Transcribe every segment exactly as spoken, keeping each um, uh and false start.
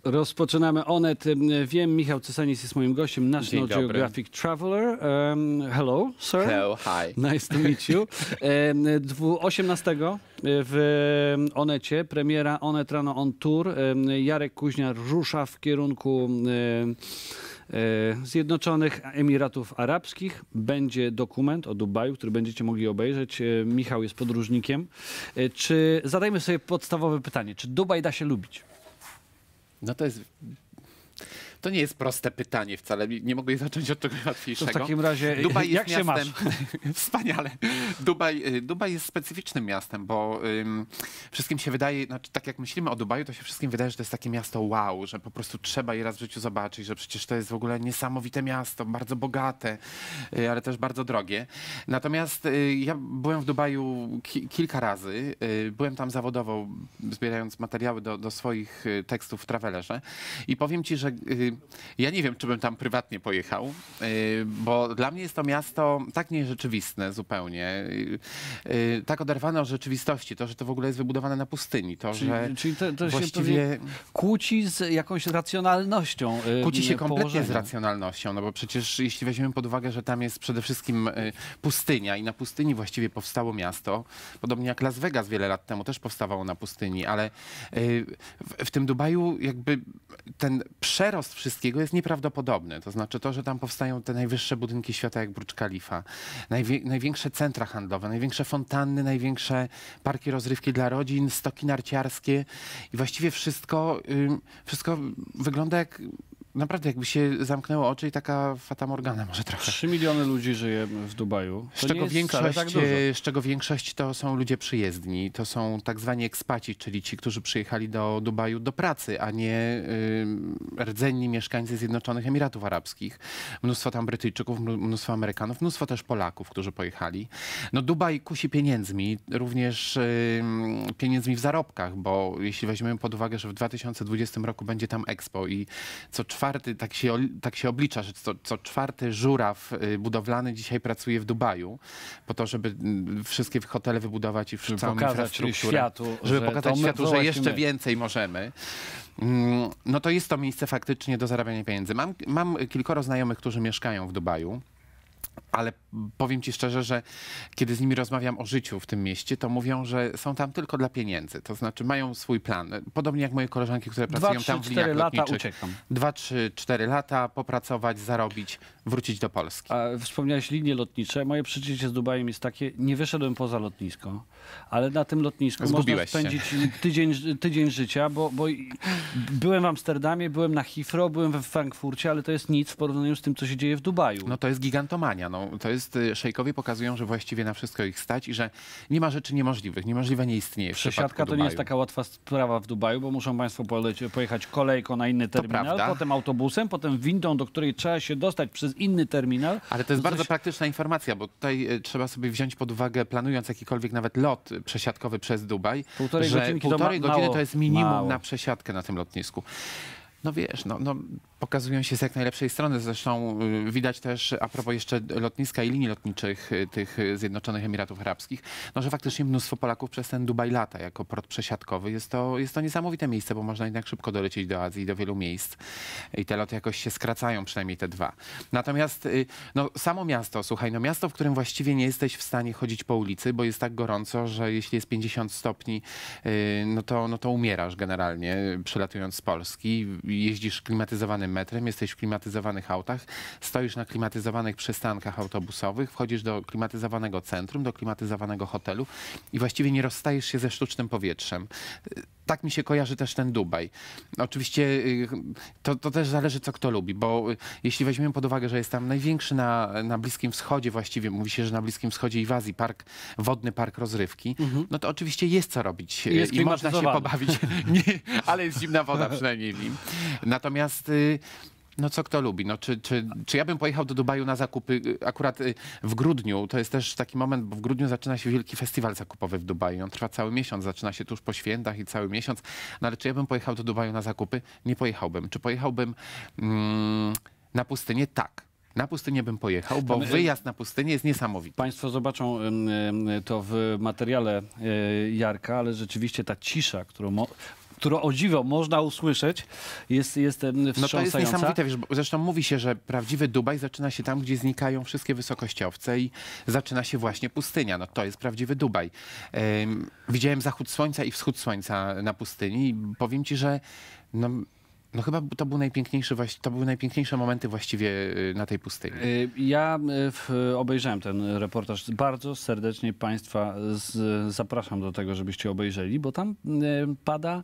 Rozpoczynamy Onet. Wiem, Michał Cysanis jest moim gościem, National Geographic Traveler. Um, hello, sir. Hello, hi. Nice to meet you. Um, osiemnastego w Onecie premiera Onet Rano on Tour. Um, Jarek Kuźniar rusza w kierunku um, Zjednoczonych Emiratów Arabskich. Będzie dokument o Dubaju, który będziecie mogli obejrzeć. Michał jest podróżnikiem. Czy zadajmy sobie podstawowe pytanie, czy Dubaj da się lubić? No to jest... To nie jest proste pytanie wcale. Nie mogę zacząć od czegoś łatwiejszego. To w takim razie, Dubaj jak jest się miastem... masz? Wspaniale. Dubaj, Dubaj jest specyficznym miastem, bo um, wszystkim się wydaje, znaczy, tak jak myślimy o Dubaju, to się wszystkim wydaje, że to jest takie miasto wow, że po prostu trzeba je raz w życiu zobaczyć, że przecież to jest w ogóle niesamowite miasto, bardzo bogate, y, ale też bardzo drogie. Natomiast y, ja byłem w Dubaju ki kilka razy. Y, byłem tam zawodowo, zbierając materiały do, do swoich y, tekstów w Travelerze i powiem ci, że y, ja nie wiem, czy bym tam prywatnie pojechał, bo dla mnie jest to miasto tak nierzeczywistne zupełnie, tak oderwane od rzeczywistości, to, że to w ogóle jest wybudowane na pustyni, to, czyli, że czyli to, to właściwie się kłóci z jakąś racjonalnością Kłóci się kompletnie położenia. z racjonalnością, no bo przecież jeśli weźmiemy pod uwagę, że tam jest przede wszystkim pustynia i na pustyni właściwie powstało miasto, podobnie jak Las Vegas wiele lat temu też powstawało na pustyni, ale w, w tym Dubaju jakby ten przerost wszystkiego jest nieprawdopodobny. To znaczy to, że tam powstają te najwyższe budynki świata jak Burcz Khalifa, najwie, największe centra handlowe, największe fontanny, największe parki rozrywki dla rodzin, stoki narciarskie i właściwie wszystko, wszystko wygląda jak naprawdę jakby się zamknęło oczy i taka fata morgana może trochę. Trzy miliony ludzi żyje w Dubaju. To z, czego większość, tak z czego większość to są ludzie przyjezdni. To są tak zwani ekspaci, czyli ci, którzy przyjechali do Dubaju do pracy, a nie y, rdzenni mieszkańcy Zjednoczonych Emiratów Arabskich. Mnóstwo tam Brytyjczyków, mnóstwo Amerykanów, mnóstwo też Polaków, którzy pojechali. No Dubaj kusi pieniędzmi, również y, pieniędzmi w zarobkach, bo jeśli weźmiemy pod uwagę, że w dwa tysiące dwudziestym roku będzie tam Expo i co czwarty, tak się, tak się oblicza, że co, co czwarty żuraw budowlany dzisiaj pracuje w Dubaju po to, żeby wszystkie hotele wybudować i żeby całą pokazać infrastrukturę. Światu, żeby że pokazać my, światu, to że jeszcze my. więcej możemy. No to jest to miejsce faktycznie do zarabiania pieniędzy. Mam, mam kilkoro znajomych, którzy mieszkają w Dubaju. Ale powiem ci szczerze, że kiedy z nimi rozmawiam o życiu w tym mieście, to mówią, że są tam tylko dla pieniędzy. To znaczy mają swój plan. Podobnie jak moje koleżanki, które pracują Dwa, tam trzy, w liniach lata lotniczych. uciekam. Dwa, trzy, cztery lata popracować, zarobić, wrócić do Polski. A wspomniałeś linie lotnicze. Moje przeżycie z Dubajem jest takie, nie wyszedłem poza lotnisko, ale na tym lotnisku Zgubiłeś można spędzić tydzień, tydzień życia, bo, bo byłem w Amsterdamie, byłem na Heathrow, byłem we Frankfurcie, ale to jest nic w porównaniu z tym, co się dzieje w Dubaju. No to jest gigantomania. No, to jest, szejkowie pokazują, że właściwie na wszystko ich stać i że nie ma rzeczy niemożliwych. Niemożliwe nie istnieje w Przesiadka to nie jest taka łatwa sprawa w Dubaju, bo muszą państwo polecieć, pojechać kolejką na inny terminal, prawda. potem autobusem, potem windą, do której trzeba się dostać przez inny terminal. Ale to jest to bardzo coś... praktyczna informacja, bo tutaj y, trzeba sobie wziąć pod uwagę, planując jakikolwiek nawet lot y, przesiadkowy przez Dubaj, półtorej że godzinki półtorej to ma, godziny mało, to jest minimum mało. na przesiadkę na tym lotnisku. No wiesz, no, no, pokazują się z jak najlepszej strony. Zresztą y, widać też, a propos jeszcze lotniska i linii lotniczych y, tych Zjednoczonych Emiratów Arabskich, no, że faktycznie mnóstwo Polaków przez ten Dubaj lata jako port przesiadkowy. Jest to, jest to niesamowite miejsce, bo można jednak szybko dolecieć do Azji, do wielu miejsc. I te loty jakoś się skracają, przynajmniej te dwa. Natomiast y, no, samo miasto, słuchaj, no miasto, w którym właściwie nie jesteś w stanie chodzić po ulicy, bo jest tak gorąco, że jeśli jest pięćdziesiąt stopni, y, no, to, no to umierasz generalnie, przylatując z Polski. Jeździsz klimatyzowanym metrem, jesteś w klimatyzowanych autach, stoisz na klimatyzowanych przystankach autobusowych, wchodzisz do klimatyzowanego centrum, do klimatyzowanego hotelu i właściwie nie rozstajesz się ze sztucznym powietrzem. Tak mi się kojarzy też ten Dubaj. Oczywiście to, to też zależy, co kto lubi, bo jeśli weźmiemy pod uwagę, że jest tam największy na, na Bliskim Wschodzie, właściwie mówi się, że na Bliskim Wschodzie i w Azji park, wodny park rozrywki, mhm. no to oczywiście jest co robić jest i można się pobawić, nie, ale jest zimna woda przynajmniej w nim. Natomiast no co kto lubi? No, czy, czy, czy ja bym pojechał do Dubaju na zakupy akurat w grudniu? To jest też taki moment, bo w grudniu zaczyna się wielki festiwal zakupowy w Dubaju. On trwa cały miesiąc, zaczyna się tuż po świętach i cały miesiąc. No ale czy ja bym pojechał do Dubaju na zakupy? Nie pojechałbym. Czy pojechałbym mm, na pustynię? Tak. Na pustynię bym pojechał, bo wyjazd na pustynię jest niesamowity. Państwo zobaczą to w materiale Jarka, ale rzeczywiście ta cisza, którą którą o dziwo można usłyszeć, jest, jest em, No to jest wstrząsająca. niesamowite, wiesz, bo zresztą mówi się, że prawdziwy Dubaj zaczyna się tam, gdzie znikają wszystkie wysokościowce i zaczyna się właśnie pustynia. No to jest prawdziwy Dubaj. Ym, widziałem zachód słońca i wschód słońca na pustyni i powiem ci, że no, no chyba to, był najpiękniejszy, właś- to były najpiękniejsze momenty właściwie y, na tej pustyni. Y, Ja y, w, obejrzałem ten reportaż. Bardzo serdecznie Państwa z, zapraszam do tego, żebyście obejrzeli, bo tam y, pada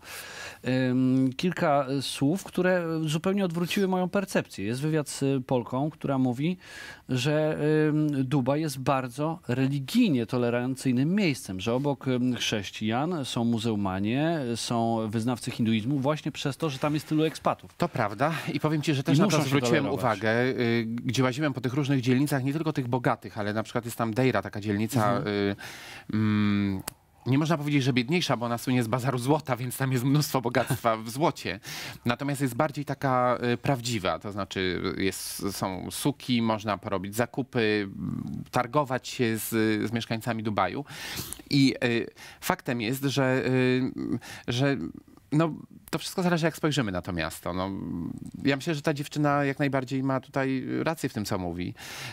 y, kilka słów, które zupełnie odwróciły moją percepcję. Jest wywiad z Polką, która mówi, że y, Dubaj jest bardzo religijnie tolerancyjnym miejscem, że obok y, chrześcijan są muzułmanie, są wyznawcy hinduizmu właśnie przez to, że tam jest tylu ekspatów. To prawda i powiem ci, że też I na muszą to się zwróciłem tolerować. uwagę, y, gdzie łaziłem po tych różnych dzielnicach, nie tylko tych bogatych, ale na przykład jest tam Deira, taka dzielnica, y, mm, nie można powiedzieć, że biedniejsza, bo ona słynie z bazaru złota, więc tam jest mnóstwo bogactwa w złocie. Natomiast jest bardziej taka y, prawdziwa, to znaczy jest, są suki, można porobić zakupy, targować się z, z mieszkańcami Dubaju. I y, faktem jest, że, y, że no, to wszystko zależy, jak spojrzymy na to miasto. No, ja myślę, że ta dziewczyna jak najbardziej ma tutaj rację w tym, co mówi.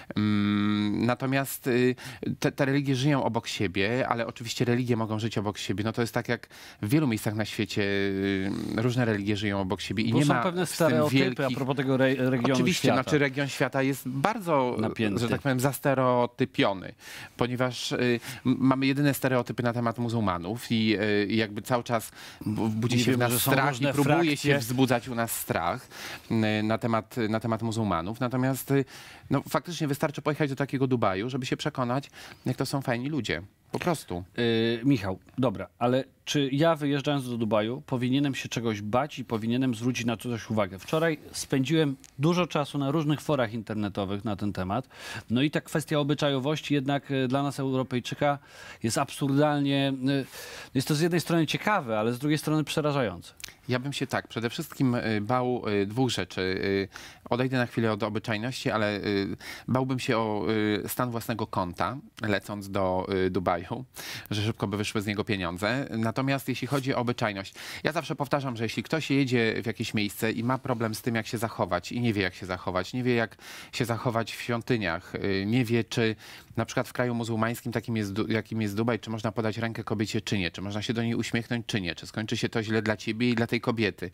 Mm, natomiast y, te, te religie żyją obok siebie, ale oczywiście religie mogą żyć obok siebie. No to jest tak, jak w wielu miejscach na świecie y, różne religie żyją obok siebie i Bo nie są ma pewne z tym stereotypy wielkich... a propos tego re regionu Oczywiście, świata. znaczy region świata jest bardzo, Napięty. że tak powiem, zastereotypiony, ponieważ y, m- mamy jedyne stereotypy na temat muzułmanów i y, jakby cały czas bu- budzi Nie się w wiemy, nas że są strach i różne próbuje frakcje. się wzbudzać u nas strach y, na temat, na temat muzułmanów. Natomiast y, no, faktycznie wystarczy pojechać do takiego Dubaju, żeby się przekonać, jak to są fajni ludzie. Po prostu. Yy, Michał, dobra, ale czy ja wyjeżdżając do Dubaju powinienem się czegoś bać i powinienem zwrócić na to coś uwagę? Wczoraj spędziłem dużo czasu na różnych forach internetowych na ten temat. No i ta kwestia obyczajowości jednak y, dla nas Europejczyka jest absurdalnie, y, jest to z jednej strony ciekawe, ale z drugiej strony przerażające. Ja bym się tak, przede wszystkim y, bał y, dwóch rzeczy. Y, Odejdę na chwilę od obyczajności, ale y, bałbym się o y, stan własnego konta, lecąc do y, Dubaju, że szybko by wyszły z niego pieniądze. Natomiast jeśli chodzi o obyczajność, ja zawsze powtarzam, że jeśli ktoś jedzie w jakieś miejsce i ma problem z tym, jak się zachować i nie wie, jak się zachować, nie wie, jak się zachować w świątyniach, y, nie wie, czy na przykład w kraju muzułmańskim, takim jest, Du- jakim jest Dubaj, czy można podać rękę kobiecie, czy nie, czy można się do niej uśmiechnąć, czy nie, czy skończy się to źle dla ciebie i dla tej kobiety.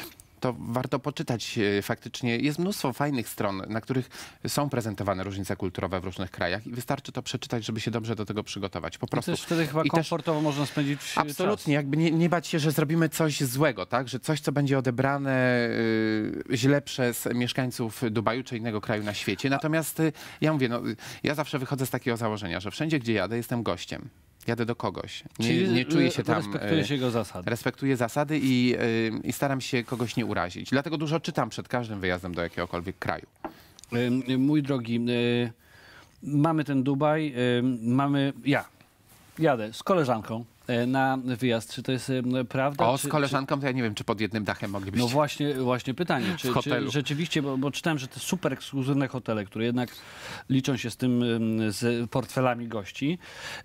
To warto poczytać e, faktycznie. Jest mnóstwo fajnych stron, na których są prezentowane różnice kulturowe w różnych krajach i wystarczy to przeczytać, żeby się dobrze do tego przygotować. Po I prostu. też wtedy chyba I też- komfortowo można spędzić y, Absolutnie, jakby nie, nie bać się, że zrobimy coś złego, tak? Że coś, co będzie odebrane y, źle przez mieszkańców Dubaju czy innego kraju na świecie. Natomiast y, ja mówię, no, y, ja zawsze wychodzę z takiego założenia, że wszędzie, gdzie jadę, jestem gościem. Jadę do kogoś. Nie, Czyli nie czuję się y, tam... respektujesz y, jego zasady. Respektuję zasady i, y, i staram się kogoś nie urazić. Dlatego dużo czytam przed każdym wyjazdem do jakiegokolwiek kraju. Y, Mój drogi, y, mamy ten Dubaj, y, mamy, ja jadę z koleżanką y, na wyjazd. Czy to jest y, prawda? O, czy, z koleżanką to ja nie wiem, czy pod jednym dachem Czy, moglibyście... no właśnie, właśnie pytanie, czy, czy hotelu. rzeczywiście, bo, bo czytałem, że te super ekskluzywne hotele, które jednak liczą się z tym, y, z portfelami gości,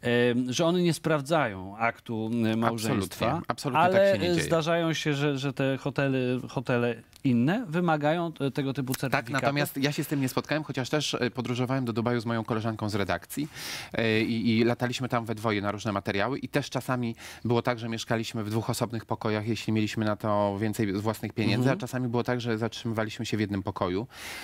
y, że one nie sprawdzają aktu y, małżeństwa, Absolutnie, absolutnie ale tak się nie dzieje. zdarzają się, że, że te hotely, hotele inne wymagają t- tego typu Tak, certyfikatów. natomiast ja się z tym nie spotkałem, chociaż też e, podróżowałem do Dubaju z moją koleżanką z redakcji e, i, i lataliśmy tam we dwoje na różne materiały i też czasami było tak, że mieszkaliśmy w dwóch osobnych pokojach, jeśli mieliśmy na to więcej własnych pieniędzy, Mhm. a czasami było tak, że zatrzymywaliśmy się w jednym pokoju.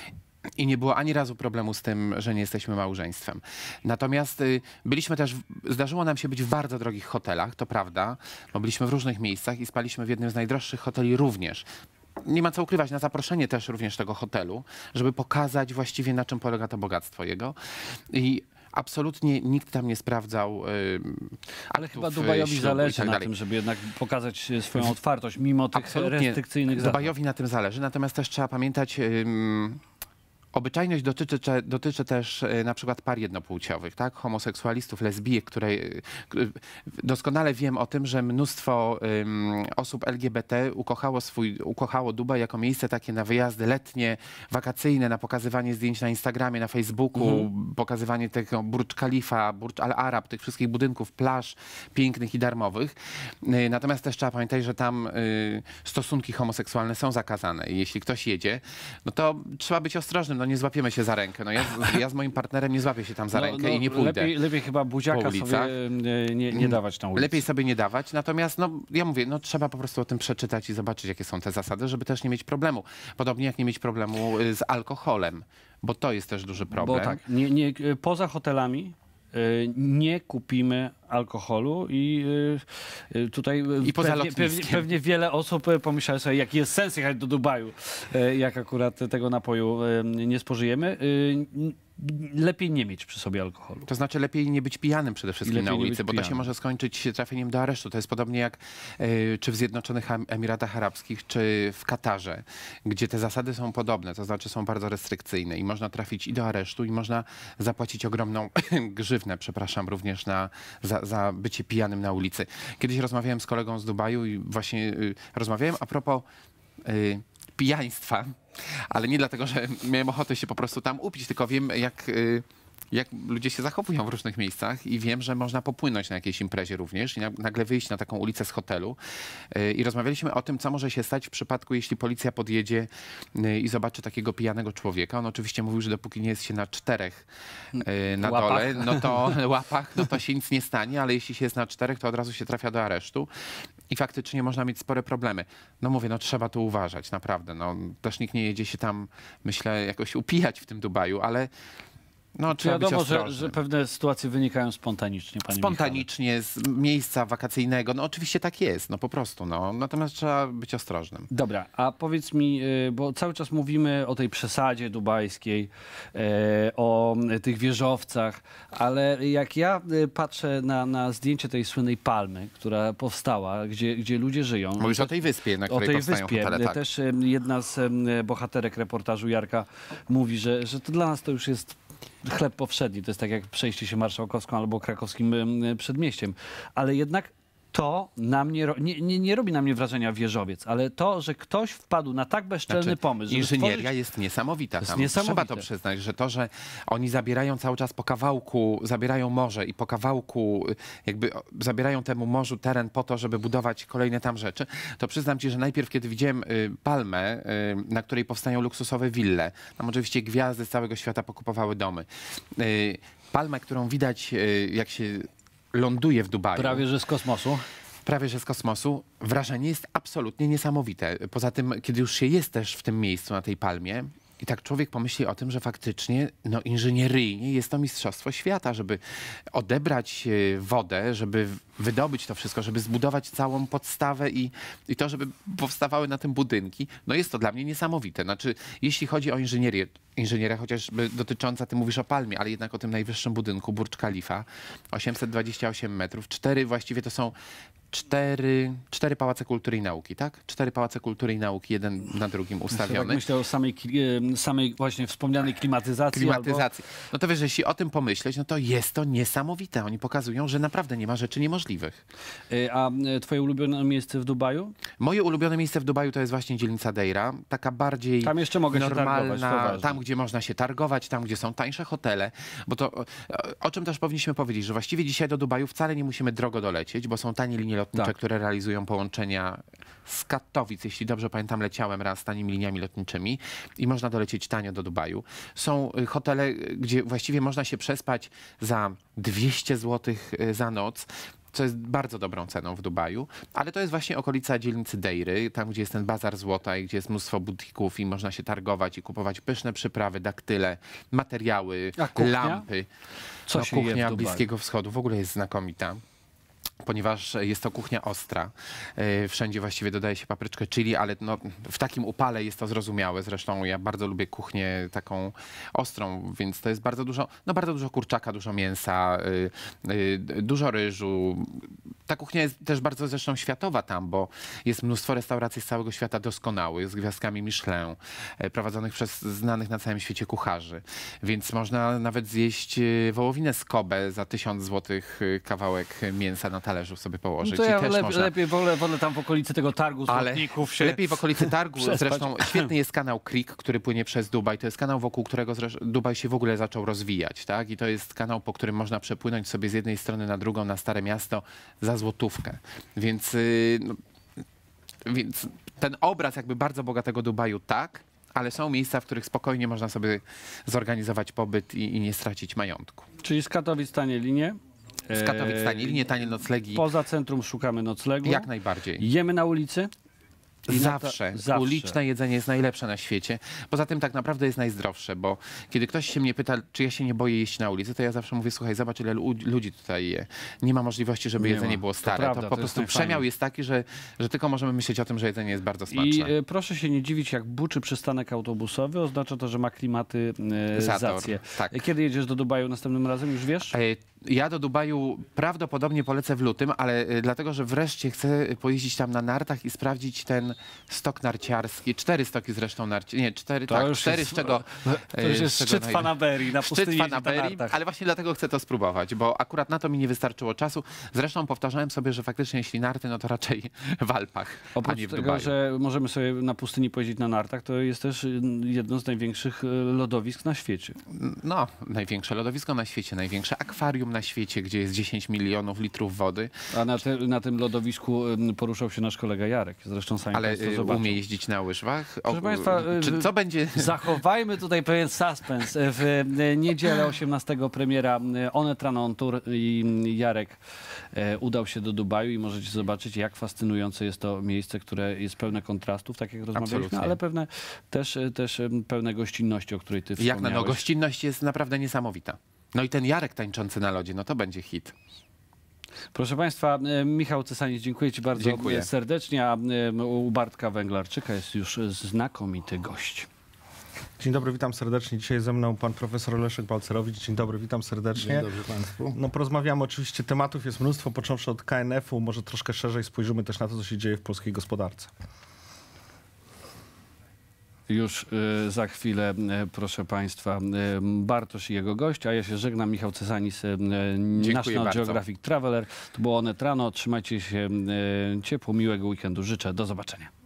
I nie było ani razu problemu z tym, że nie jesteśmy małżeństwem. Natomiast y, byliśmy też, w- zdarzyło nam się być w bardzo drogich hotelach, to prawda, bo byliśmy w różnych miejscach i spaliśmy w jednym z najdroższych hoteli również. Nie ma co ukrywać, na zaproszenie też również tego hotelu, żeby pokazać właściwie, na czym polega to bogactwo jego. I absolutnie nikt tam nie sprawdzał. Y, Ale aktów, chyba y, Dubajowi ślubu i zależy tak na dalej. tym, żeby jednak pokazać y, swoją otwartość, mimo tych Absolutnie. restrykcyjnych zasad. Dubajowi na tym zależy, natomiast też trzeba pamiętać ym, Obyczajność dotyczy, cze- dotyczy też e, na przykład par jednopłciowych, tak? Homoseksualistów, lesbijek, które e, k- doskonale wiem o tym, że mnóstwo em, osób L G B T ukochało, swój, ukochało Dubaj jako miejsce takie na wyjazdy letnie, wakacyjne, na pokazywanie zdjęć na Instagramie, na Facebooku, Mhm. pokazywanie tego Burcz Khalifa, Burcz Al Arab, tych wszystkich budynków, plaż pięknych i darmowych. E, Natomiast też trzeba pamiętać, że tam e, stosunki homoseksualne są zakazane i jeśli ktoś jedzie, no to trzeba być ostrożnym, no nie złapiemy się za rękę. No ja, z- ja z moim partnerem nie złapię się tam za rękę i nie pójdę. Lepiej, lepiej chyba buziaka po sobie ulicach. e, nie, nie dawać na ulicy. Lepiej sobie nie dawać, natomiast no, ja mówię, no trzeba po prostu o tym przeczytać i zobaczyć, jakie są te zasady, żeby też nie mieć problemu. Podobnie jak nie mieć problemu y, z alkoholem, bo to jest też duży problem. Bo tak, nie, nie, poza hotelami y, nie kupimy alkoholu i y, y, tutaj y, I poza pewnie, pewnie, lotniskiem. pewnie wiele osób y, pomyślało sobie, jaki jest sens jechać do Dubaju, y, jak akurat tego napoju y, nie spożyjemy. Y, n- lepiej nie mieć przy sobie alkoholu. To znaczy lepiej nie być pijanym przede wszystkim lepiej na nie być ulicy, bo to się pijanym. może skończyć trafieniem do aresztu. To jest podobnie jak y, czy w Zjednoczonych Em- Emiratach Arabskich, czy w Katarze, gdzie te zasady są podobne, to znaczy są bardzo restrykcyjne i można trafić i do aresztu, i można zapłacić ogromną grzywnę, przepraszam, również na, za, za bycie pijanym na ulicy. Kiedyś rozmawiałem z kolegą z Dubaju i właśnie y, rozmawiałem a propos y, pijaństwa, ale nie dlatego, że miałem ochotę się po prostu tam upić, tylko wiem, jak, y, jak ludzie się zachowują w różnych miejscach i wiem, że można popłynąć na jakiejś imprezie również i na- nagle wyjść na taką ulicę z hotelu. Y, I rozmawialiśmy o tym, co może się stać w przypadku, jeśli policja podjedzie y, i zobaczy takiego pijanego człowieka. On oczywiście mówił, że dopóki nie jest się na czterech y, na Łapach. dole, no to łapach, no to się nic nie stanie, ale jeśli się jest na czterech, to od razu się trafia do aresztu. I faktycznie można mieć spore problemy. No mówię, no trzeba tu uważać, naprawdę. No, też nikt nie jedzie się tam, myślę, jakoś upijać w tym Dubaju, ale no, trzeba być Wiadomo, że, ostrożnym. że pewne sytuacje wynikają spontanicznie, panie Michale. Spontanicznie, z miejsca wakacyjnego, no oczywiście tak jest, no po prostu, no. Natomiast trzeba być ostrożnym. Dobra, a powiedz mi, y, bo cały czas mówimy o tej przesadzie dubajskiej, e, o tych wieżowcach, ale jak ja y, patrzę na, na zdjęcie tej słynnej palmy, która powstała, gdzie, gdzie ludzie żyją. Mówisz o tej wyspie, na O której tej powstają wyspie. hotele, tak. Też y, jedna z y, bohaterek reportażu, Jarka, mówi, że, że to dla nas to już jest chleb powszedni. To jest tak jak przejście się Marszałkowską albo Krakowskim y, Przedmieściem. Ale jednak to na mnie, ro- nie, nie, nie robi na mnie wrażenia wieżowiec, ale to, że ktoś wpadł na tak bezczelny Znaczy, pomysł, żeby inżynieria stworzyć... jest niesamowita. jest Tam. niesamowite. Trzeba to przyznać, że to, że oni zabierają cały czas po kawałku, zabierają morze i po kawałku y, jakby o, zabierają temu morzu teren po to, żeby budować kolejne tam rzeczy, to przyznam ci, że najpierw, kiedy widziałem y, palmę, y, na której powstają luksusowe wille, tam oczywiście gwiazdy z całego świata pokupowały domy. Y, palmę, którą widać, y, jak się ląduje w Dubaju. Prawie, że z kosmosu. Prawie że z kosmosu. Wrażenie jest absolutnie niesamowite. Poza tym, kiedy już się jest też w tym miejscu, na tej palmie, i tak człowiek pomyśli o tym, że faktycznie no, inżynieryjnie jest to mistrzostwo świata, żeby odebrać e, wodę, żeby w- wydobyć to wszystko, żeby zbudować całą podstawę i, i to, żeby powstawały na tym budynki. No jest to dla mnie niesamowite. Znaczy, jeśli chodzi o inżynierię, inżynieria chociażby dotycząca, ty mówisz o palmie, ale jednak o tym najwyższym budynku, Burcz Khalifa, osiemset dwadzieścia osiem metrów, cztery właściwie to są cztery, cztery pałace kultury i nauki, tak? Cztery pałace kultury i nauki, jeden na drugim Tak ustawiony. myślę o samej, kli- e, samej właśnie wspomnianej klimatyzacji. Klimatyzacji. No to wiesz, że jeśli o tym pomyśleć, no to jest to niesamowite. Oni pokazują, że naprawdę nie ma rzeczy niemożliwych. Albo, e, a e, twoje ulubione miejsce w Dubaju? Moje ulubione miejsce w Dubaju to jest właśnie dzielnica Deira. Taka bardziej Tam jeszcze mogę się targować, to normalna, ważne. tam gdzie można się targować, tam gdzie są tańsze hotele. Bo to o, o czym też powinniśmy powiedzieć, że właściwie dzisiaj do Dubaju wcale nie musimy drogo dolecieć, bo są tanie linie lotnicze, Tak. które realizują połączenia z Katowic. Jeśli dobrze pamiętam, leciałem raz tanimi liniami lotniczymi i można dolecieć tanio do Dubaju. Są y, hotele, y, gdzie właściwie można się przespać za dwieście złotych y, za noc, co jest bardzo dobrą ceną w Dubaju, ale to jest właśnie okolica dzielnicy Deiry, tam gdzie jest ten bazar złota i gdzie jest mnóstwo butików i można się targować i kupować pyszne przyprawy, daktyle, materiały, A kuchnia? lampy. Co No, się je w kuchnia Dubaju? Bliskiego Wschodu w ogóle jest znakomita, ponieważ jest to kuchnia ostra. Yy, Wszędzie właściwie dodaje się papryczkę chili, ale no, w takim upale jest to zrozumiałe. Zresztą ja bardzo lubię kuchnię taką ostrą, więc to jest bardzo dużo, no bardzo dużo kurczaka, dużo mięsa, yy, yy, dużo ryżu. Ta kuchnia jest też bardzo zresztą światowa tam, bo jest mnóstwo restauracji z całego świata doskonałych, z gwiazdkami Michelin, e, prowadzonych przez znanych na całym świecie kucharzy. Więc można nawet zjeść e, wołowinę z Kobe za tysiąc złotych e, kawałek mięsa na talerzu sobie położyć. No to I ja też lep, można... lepiej wolę, wolę tam w okolicy tego targu Ale złotników się... lepiej w okolicy targu. przespać. Zresztą świetny jest kanał Creek, który płynie przez Dubaj. To jest kanał, wokół którego zresz- Dubaj się w ogóle zaczął rozwijać. Tak? I to jest kanał, po którym można przepłynąć sobie z jednej strony na drugą, na Stare Miasto za złotówkę. Więc, yy, no, więc ten obraz jakby bardzo bogatego Dubaju tak, ale są miejsca, w których spokojnie można sobie zorganizować pobyt i, i nie stracić majątku. Czyli z Katowic tanie linie. Z Katowic tanie linie, tanie noclegi. Poza centrum szukamy noclegu. Jak najbardziej. Jemy na ulicy. I na Zawsze. ta- zawsze. Uliczne jedzenie jest najlepsze na świecie. Poza tym tak naprawdę jest najzdrowsze, bo kiedy ktoś się mnie pyta, czy ja się nie boję jeść na ulicy, to ja zawsze mówię, słuchaj, zobacz ile lu- ludzi tutaj je. Nie ma możliwości, żeby Nie jedzenie ma. było To stare. To, prawda, po to jest prostu najfajniej. przemiał jest taki, że, że tylko możemy myśleć o tym, że jedzenie jest bardzo smaczne. I e, proszę się nie dziwić, jak buczy przystanek autobusowy, oznacza to, że ma klimatyzację. Tak. Kiedy jedziesz do Dubaju następnym razem, już wiesz? E, Ja do Dubaju prawdopodobnie polecę w lutym, ale e, dlatego, że wreszcie chcę pojeździć tam na nartach i sprawdzić ten stok narciarski. Cztery stoki zresztą narci... Nie, cztery, To tak, już cztery, jest- z czego... To już e, jest z czego szczyt najle- fanaberii na Szczyt pustyni jeździć na fanaberii, nartach. ale właśnie dlatego chcę to spróbować, bo akurat na to mi nie wystarczyło czasu. Zresztą powtarzałem sobie, że faktycznie jeśli narty, no to raczej w Alpach, a Oprócz nie w tego, Dubaju. że możemy sobie na pustyni pojeździć na nartach, to jest też y, jedno z największych y, lodowisk na świecie. No, największe lodowisko na świecie, największe akwarium na świecie, gdzie jest dziesięć milionów litrów wody, A na, te, na tym lodowisku y, poruszał się nasz kolega Jarek. Zresztą sami ale państwo y, zobaczą. umie jeździć na łyżwach. Proszę państwa, y, czy, co będzie... Zachowajmy tutaj pewien suspens. W y, niedzielę osiemnastego premiera y, Onetra on Tour i Jarek y, udał się do Dubaju i możecie zobaczyć, jak fascynujące jest to miejsce, które jest pełne kontrastów, tak jak rozmawialiśmy, Absolutnie. ale pewne też, y, też y, pełne gościnności, o której ty Jak na no, wspomniałeś. gościnność jest naprawdę niesamowita. No i ten Jarek tańczący na lodzie, no to będzie hit. Proszę Państwa, e, Michał Cesanis, dziękuję Ci bardzo Dziękuję. serdecznie, a e, u Bartka Węglarczyka jest już znakomity gość. Dzień dobry, witam serdecznie. Dzisiaj ze mną pan profesor Leszek Balcerowicz. Dzień dobry, witam serdecznie. Dzień dobry Państwu. No, porozmawiamy oczywiście, tematów jest mnóstwo, począwszy od K N F-u, może troszkę szerzej spojrzymy też na to, co się dzieje w polskiej gospodarce. Już e, za chwilę, e, proszę Państwa, e, Bartosz i jego gość, a ja się żegnam, Michał Cesanis, e, National bardzo. Geographic Traveler. To było Onetrano, trzymajcie się e, ciepło, miłego weekendu, życzę, do zobaczenia.